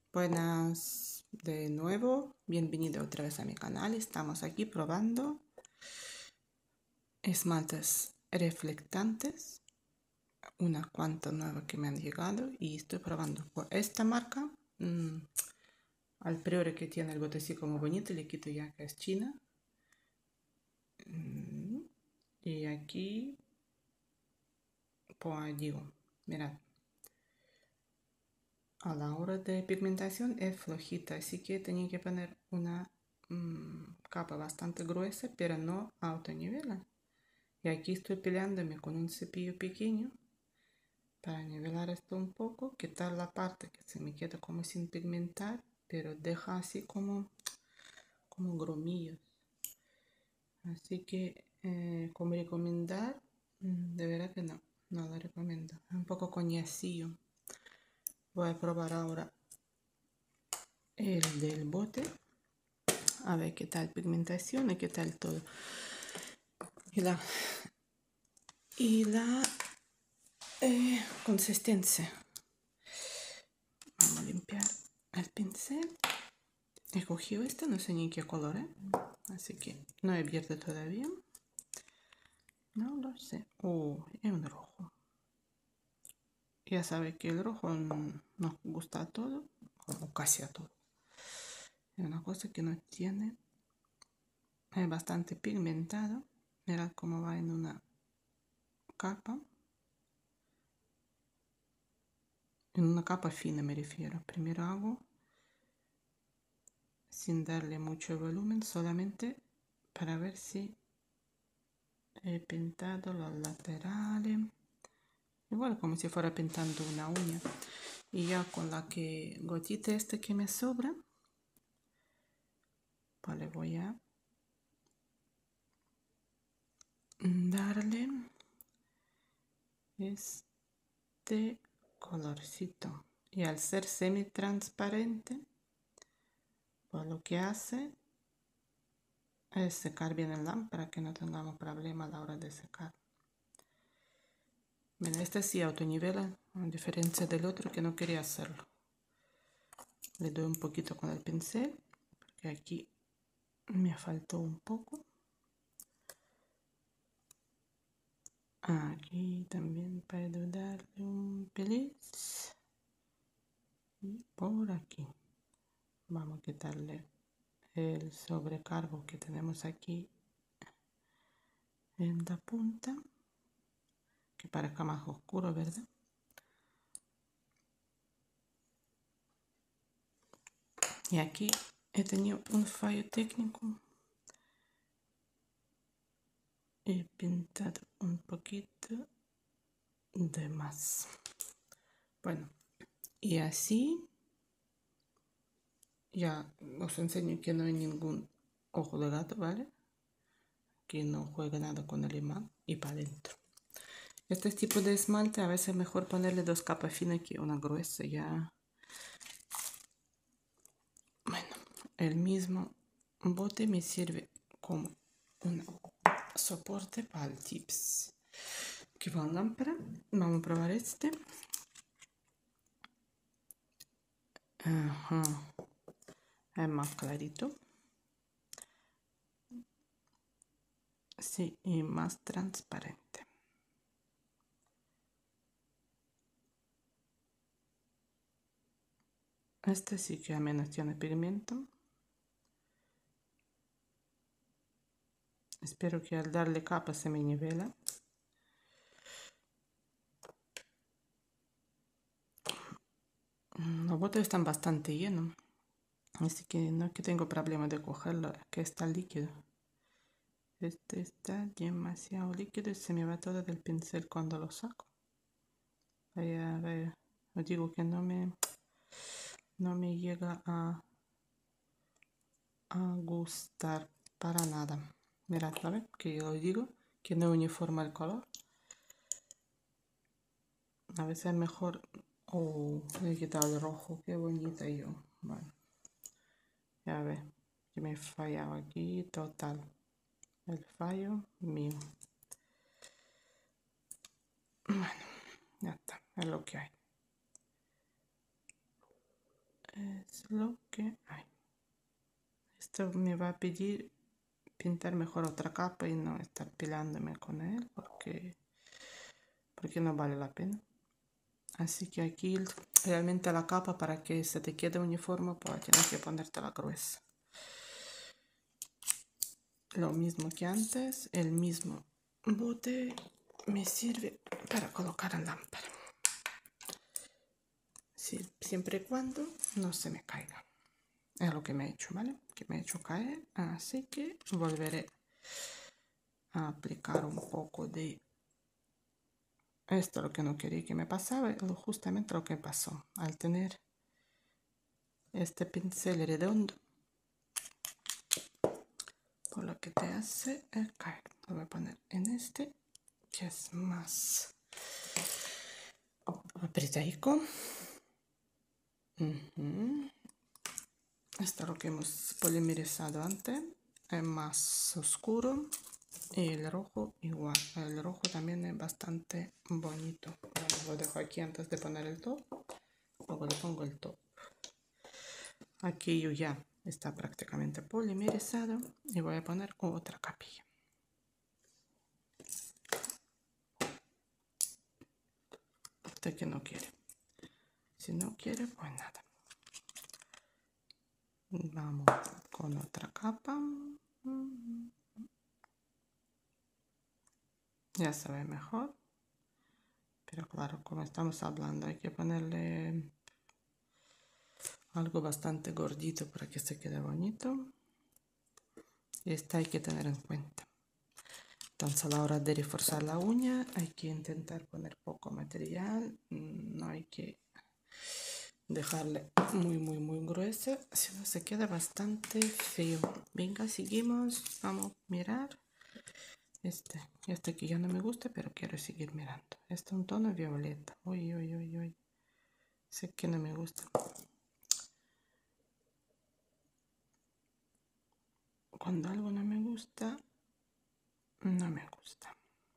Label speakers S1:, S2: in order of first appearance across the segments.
S1: Buenas de nuevo, bienvenido otra vez a mi canal. Estamos aquí probando esmaltes reflectantes, una cuanta nueva que me han llegado y estoy probando por esta marca. Al priori que tiene el botecito muy bonito, le quito ya que es China. Y aquí, pues digo, mirad, a la hora de pigmentación es flojita, así que tenía que poner una capa bastante gruesa, pero no autonivela. Y aquí estoy peleándome con un cepillo pequeño para nivelar esto un poco, quitar la parte que se me queda como sin pigmentar, pero deja así como grumillos. Así que como recomendar, de verdad que no lo recomiendo. Es un poco coñacillo. Voy a probar ahora el del bote, a ver qué tal pigmentación y qué tal todo. Y la consistencia. Vamos a limpiar el pincel. He cogido este, no sé ni qué color, así que no he abierto todavía. No lo sé. Es un rojo. Ya sabe que el rojo nos gusta a todo, o casi a todo. Es una cosa que no tiene. Es bastante pigmentado. Mirad cómo va en una capa. En una capa fina me refiero. Primero hago sin darle mucho volumen, solamente para ver si he pintado los laterales. Igual como si fuera pintando una uña. Y ya con la gotita esta que me sobra, pues le voy a darle este colorcito. Y al ser semi transparente, pues lo que hace es secar bien el lámpara para que no tengamos problema a la hora de secar. Bueno, este sí autonivela, a diferencia del otro que no quería hacerlo. Le doy un poquito con el pincel, porque aquí me faltó un poco. Aquí también puedo darle un pelín. Y por aquí vamos a quitarle el sobrecargo que tenemos aquí en la punta, que parezca más oscuro, ¿verdad? Y aquí he tenido un fallo técnico. He pintado un poquito de más. Bueno, y así ya os enseño que no hay ningún ojo de gato, ¿vale? Que no juega nada con el imán y para adentro. Este tipo de esmalte a veces es mejor ponerle dos capas finas que una gruesa. Ya, bueno, el mismo bote me sirve como un soporte para el tips que va en lámpara. Vamos a probar este. Ajá. Es más clarito. Sí, y más transparente. Este sí que al menos tiene pigmento. Espero que al darle capa se me nivela. Los botes están bastante llenos, así que no es que tengo problema de cogerlo, es que está líquido. Este está demasiado líquido y se me va todo del pincel cuando lo saco. Vaya, os digo que no me llega a gustar para nada. Mirad, ¿vale? Que yo os digo que no uniforma el color. A veces es mejor. Le he quitado el rojo, qué bonita yo. Bueno, ya ves que me he fallado aquí total. El fallo mío. Bueno, ya está, es lo que hay. Es lo que hay. Esto me va a pedir pintar mejor otra capa y no estar peleándome con él porque no vale la pena. Así que aquí realmente la capa, para que se te quede uniforme, pues tienes que ponerte la gruesa. Lo mismo que antes, el mismo bote me sirve para colocar la lámpara. Siempre y cuando no se me caiga. Es lo que me he hecho, ¿vale? Que me he hecho caer. Así que volveré a aplicar un poco de esto, lo que no quería que me pasaba, justamente lo que pasó. Al tener este pincel redondo, por lo que te hace caer. Lo voy a poner en este, que es más apretadico. Esto es lo que hemos polimerizado antes. Es más oscuro. Y el rojo igual. El rojo también es bastante bonito. Lo dejo aquí antes de poner el top. Luego le pongo el top. Aquí yo ya está prácticamente polimerizado. Y voy a poner otra capilla. Hasta que no quiere. Si no quiere, pues nada. Vamos con otra capa. Ya se ve mejor. Pero claro, como estamos hablando, hay que ponerle algo bastante gordito para que se quede bonito. Y esto hay que tener en cuenta. Entonces a la hora de reforzar la uña hay que intentar poner poco material. No hay que dejarle muy gruesa, si no se queda bastante feo. Venga, seguimos. Vamos a mirar. Este que ya no me gusta, pero quiero seguir mirando. Este es un tono violeta. Uy. Sé que no me gusta. Cuando algo no me gusta, no me gusta.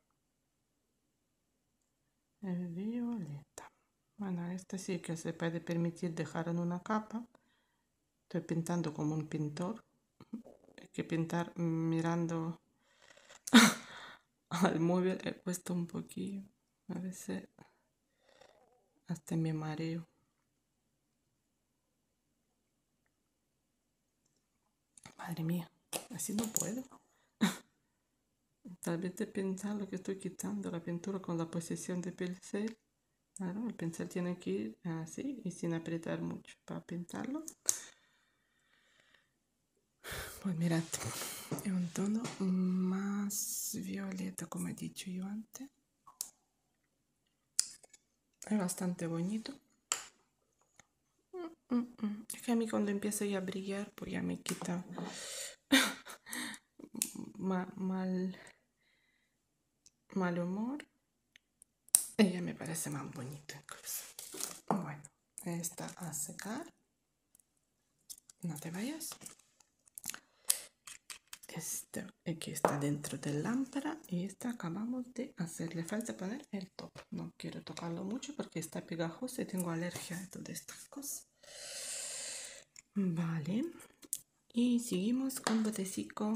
S1: El violeta. Bueno, este sí que se puede permitir dejar en una capa. Estoy pintando como un pintor. Hay que pintar mirando al móvil. Cuesta un poquillo. A veces hasta me mareo. Madre mía, así no puedo. Tal vez de pensar lo que estoy quitando la pintura con la posición de pincel. Claro, el pincel tiene que ir así y sin apretar mucho para pintarlo. Pues mirad, es un tono más violeta, como he dicho yo antes. Es bastante bonito. Es que a mí cuando empieza ya a brillar, pues ya me quita mal humor. Y ya me parece más bonito incluso. Bueno, esta a secar. No te vayas. Este aquí está dentro de la lámpara y esta acabamos de hacer. Le falta poner el top. No quiero tocarlo mucho porque está pegajoso y tengo alergia a todas estas cosas. Vale. Y seguimos con botecico.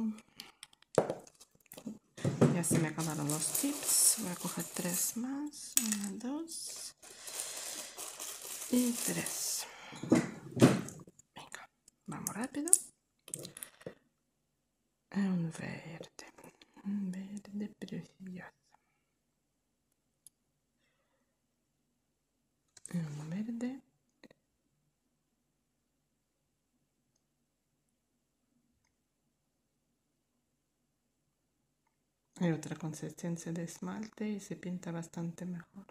S1: Ya se me acabaron los tips. Voy a coger 3 más. 1, 2 y 3. Venga, vamos rápido. Un verde. Un verde precioso. Un verde. Hay otra consistencia de esmalte y se pinta bastante mejor.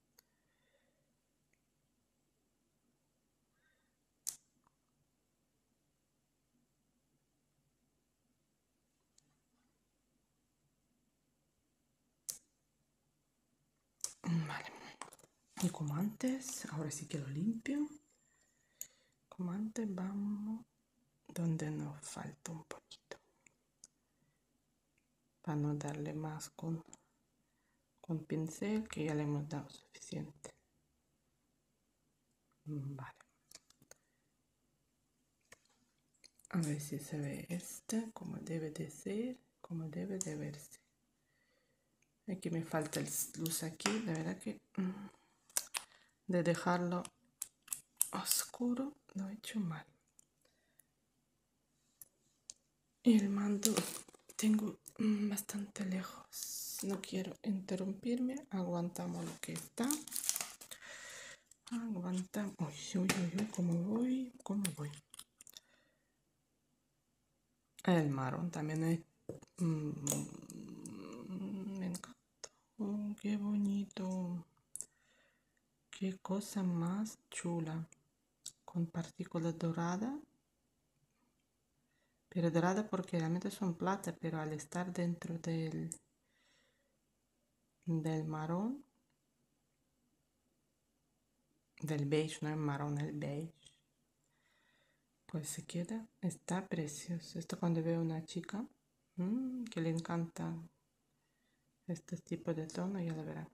S1: Vale. Y como antes, ahora sí que lo limpio. Como antes vamos donde nos falta un poquito. Para no darle más con pincel, que ya le hemos dado suficiente. Vale. A ver si se ve esta como debe de ser, como debe de verse. Aquí me falta el luz aquí, de verdad que de dejarlo oscuro lo he hecho mal. Y el mando tengo bastante lejos. No quiero interrumpirme. Aguantamos lo que está. Aguantamos. Uy, uy, uy, uy, ¿cómo voy? ¿Cómo voy? El marrón también es... me encanta. Oh, qué bonito. Qué cosa más chula. Con partículas doradas. Pero dorada porque realmente son plata, pero al estar dentro del marrón, del beige, no es marrón, el beige, pues se queda, está precioso. Esto cuando veo a una chica que le encanta este tipo de tono, ya lo verán.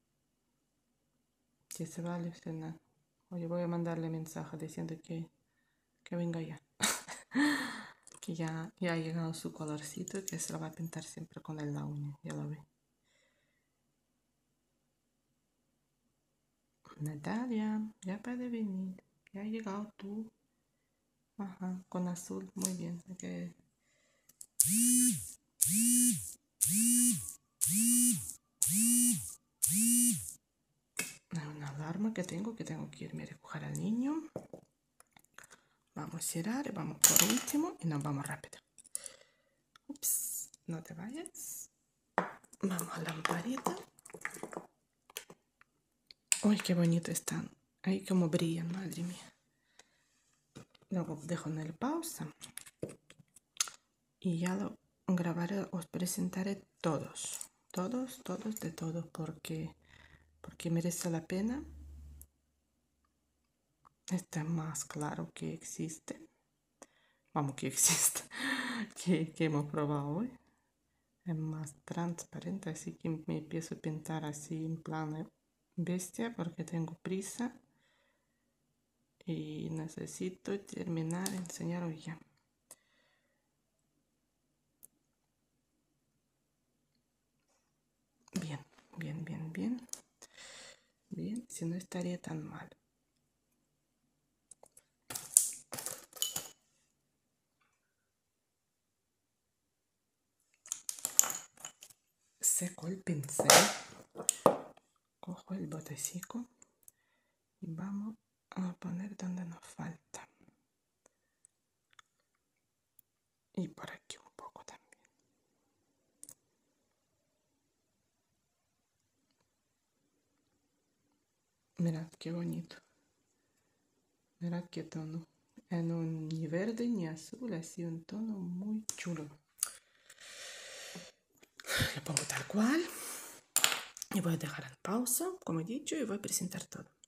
S1: Que se va a alucinar. Oye, voy a mandarle mensaje diciendo que venga ya. Que ya ha llegado su colorcito y que se lo va a pintar siempre con la uña, ya lo ve. Natalia, ya puede venir. Ya ha llegado tú. Ajá, con azul, muy bien. Okay. Hay una alarma que tengo que irme a recoger al niño. Vamos a cerrar, vamos por último y nos vamos rápido. Ups, no te vayas. Vamos a la lamparita. Uy, qué bonito están. Ay, cómo brillan, madre mía. Luego dejo en el pausa. Y ya lo grabaré, os presentaré todos. Todos de todos, porque merece la pena. Este es más claro que existe. Vamos, que existe. que hemos probado hoy. Es más transparente, así que me empiezo a pintar así en plan bestia porque tengo prisa. Y necesito terminar de enseñaros ya. Bien, bien, bien, bien. Bien, si no estaría tan mal. Seco el pincel, cojo el botecito y vamos a poner donde nos falta. Y por aquí un poco también. Mirad qué bonito. Mirad qué tono. En un ni verde ni azul, así un tono muy chulo. Lo pongo tal cual. Y voy a dejar en pausa, como he dicho, y voy a presentar todo.